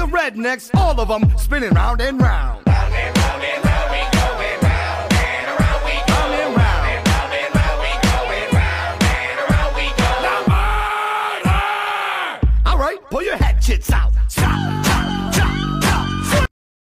of rednecks, all of them spinning round and round. Round and round and round we going round and around we go. Round and round. Round and round we going round and around we go. All right, pull your hatchets out. Stop.